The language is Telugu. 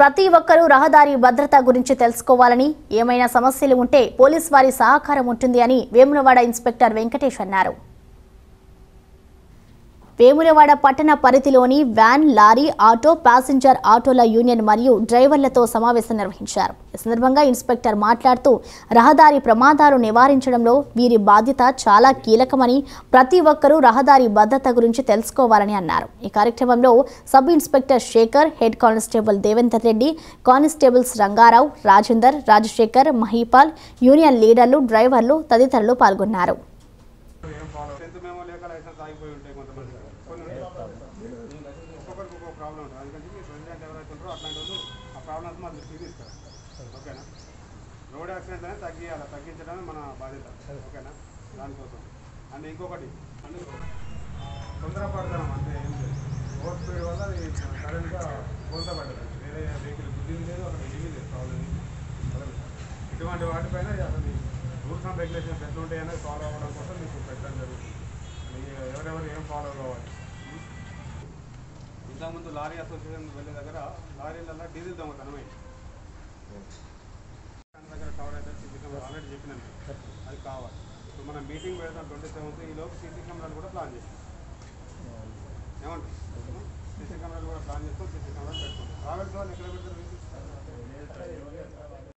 ప్రతి ఒక్కరూ రహదారి భద్రత గురించి తెలుసుకోవాలని, ఏమైనా సమస్యలు ఉంటే పోలీస్ వారి సహకారం ఉంటుంది అని వేములవాడ ఇన్స్పెక్టర్ వెంకటేష్ అన్నారు. వేములవాడ పట్టణ పరిధిలోని వ్యాన్, లారీ, ఆటో, ప్యాసింజర్ ఆటోల యూనియన్ మరియు డ్రైవర్లతో సమావేశం నిర్వహించారు. ఈ సందర్భంగా ఇన్స్పెక్టర్ మాట్లాడుతూ రహదారి ప్రమాదాలు నివారించడంలో వీరి బాధ్యత చాలా కీలకమని, ప్రతి ఒక్కరూ రహదారి భద్రత గురించి తెలుసుకోవాలని అన్నారు. ఈ కార్యక్రమంలో sub inspector Shekhar, head constable Devender Reddy, constables Rangarao, Rajender, Rajasekhar, Mahipal, union లీడర్లు, డ్రైవర్లు తదితరులు పాల్గొన్నారు. రోడ్ యాక్సిడెంట్ అనేది తగ్గించడమే మన బాధ్యత. ఓకేనా? దానికోసం అండ్ ఇంకొకటి తొందరపడతాం అంటే ఏం లేదు. ఓవర్ స్పీడ్ వల్ల అది సడన్గా కోల్తపడ్డది. వేరే వెహికల్ గుద్దింది లేదు, అక్కడ ఏమీ లేదు ప్రాబ్లం. ఇటువంటి వాటిపైన అసలు రూల్స్ అండ్ రెగ్యులేషన్స్ ఎట్లుంటాయనేది ఫాలో అవ్వడం కోసం మీకు పెట్టడం జరుగుతుంది. ఎవరెవరు ఏం ఫాలో కావాలి. ఇంతకుముందు లారీ అసోసియేషన్ వెళ్ళే దగ్గర లారీలలో డీజిల్ దొంగతనమైంది. దగ్గర కవర్ అయితే సీసీ కెమెరా ఆల్రెడీ చెప్పినాను, అది కావాలి. ఇప్పుడు మనం మీటింగ్ పెడతాం 27th. ఈలోపు సీసీ కెమెరాలు కూడా ప్లాన్ చేస్తాం. ఏమంటారు? సీసీ కెమెరాలు కూడా ప్లాన్ చేస్తాం, సీసీ కెమెరాలు పెడతాం. ట్రావెల్స్ వాళ్ళు ఎక్కడ పెడతారు?